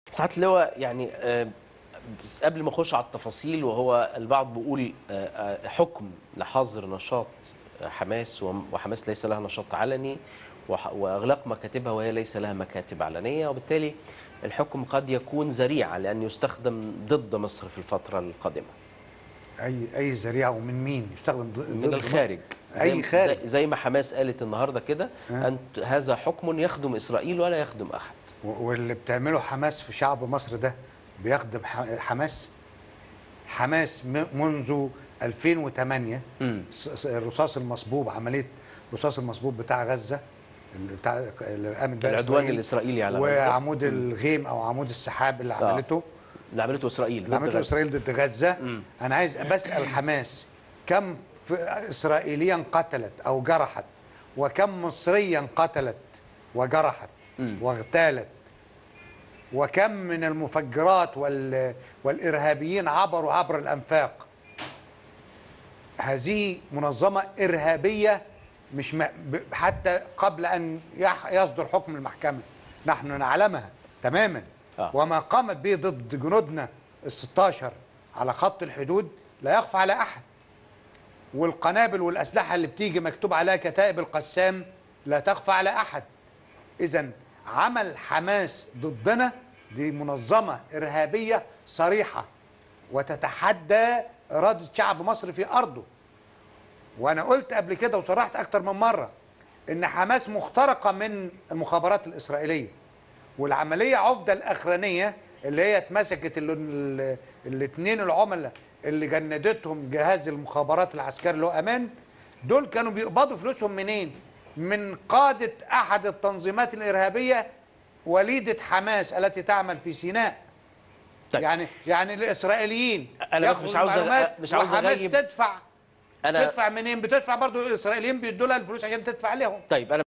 ساعات اللي هو يعني بس قبل ما اخش على التفاصيل، وهو البعض بيقول حكم لحظر نشاط حماس، وحماس ليس لها نشاط علني، واغلاق مكاتبها وهي ليس لها مكاتب علنيه، وبالتالي الحكم قد يكون ذريعه لان يستخدم ضد مصر في الفتره القادمه. اي ذريعه، ومن مين يستخدم ضد من الخارج. اي خارج، زي ما حماس قالت النهارده كده، أنت هذا حكم يخدم اسرائيل ولا يخدم احد. واللي بتعمله حماس في شعب مصر ده بيخدم حماس منذ 2008. الرصاص المصبوب، عمليه الرصاص المصبوب بتاع غزه، اللي قامت بقى العدوان الاسرائيلي على غزه، وعمود الغيم او عمود السحاب اللي عملته اسرائيل ضد غزه. انا عايز بسال حماس، كم اسرائيليا قتلت او جرحت، وكم مصريا قتلت وجرحت واغتالت، وكم من المفجرات والارهابيين عبر الانفاق. هذه منظمه ارهابيه، مش حتى قبل ان يصدر حكم المحكمه نحن نعلمها تماما. وما قامت به ضد جنودنا ال16 على خط الحدود لا يخفى على احد. والقنابل والاسلحه اللي بتيجي مكتوب عليها كتائب القسام لا تخفى على احد. اذا عمل حماس ضدنا دي منظمه ارهابيه صريحه، وتتحدى اراده شعب مصر في ارضه. وانا قلت قبل كده وصرحت اكتر من مره ان حماس مخترقه من المخابرات الاسرائيليه، والعمليه عفده الاخرانيه اللي هي اتمسكت الاثنين العملاء اللي جندتهم جهاز المخابرات العسكري اللي هو امان، دول كانوا بيقبضوا فلوسهم منين؟ من قاده احد التنظيمات الارهابيه وليده حماس التي تعمل في سيناء. طيب. يعني الاسرائيليين انا بس مش عاوز حماس تدفع منين؟ بتدفع برضو الاسرائيليين بيدوا لها الفلوس عشان تدفع لهم. طيب.